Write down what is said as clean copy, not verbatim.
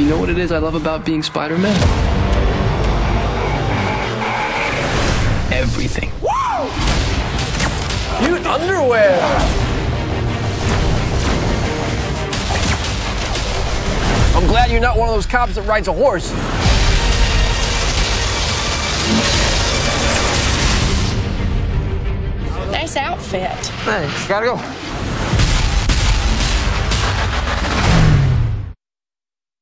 You know what it is I love about being Spider-Man? Everything. Woo! Cute underwear! I'm glad you're not one of those cops that rides a horse. Nice outfit. Thanks. Gotta go.